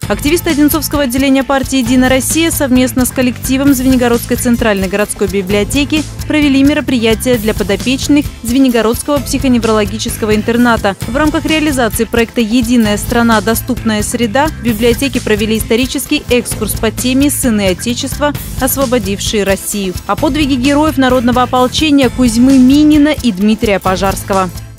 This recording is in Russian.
Активисты Одинцовского отделения партии «Единая Россия» совместно с коллективом Звенигородской центральной городской библиотеки провели мероприятие для подопечных Звенигородского психоневрологического интерната. В рамках реализации проекта «Единая страна. Доступная среда» в библиотеке провели исторический экскурс по теме «Сыны Отечества, освободившие Россию», о подвиге героев народного ополчения Кузьмы Минина и Дмитрия Пожарского.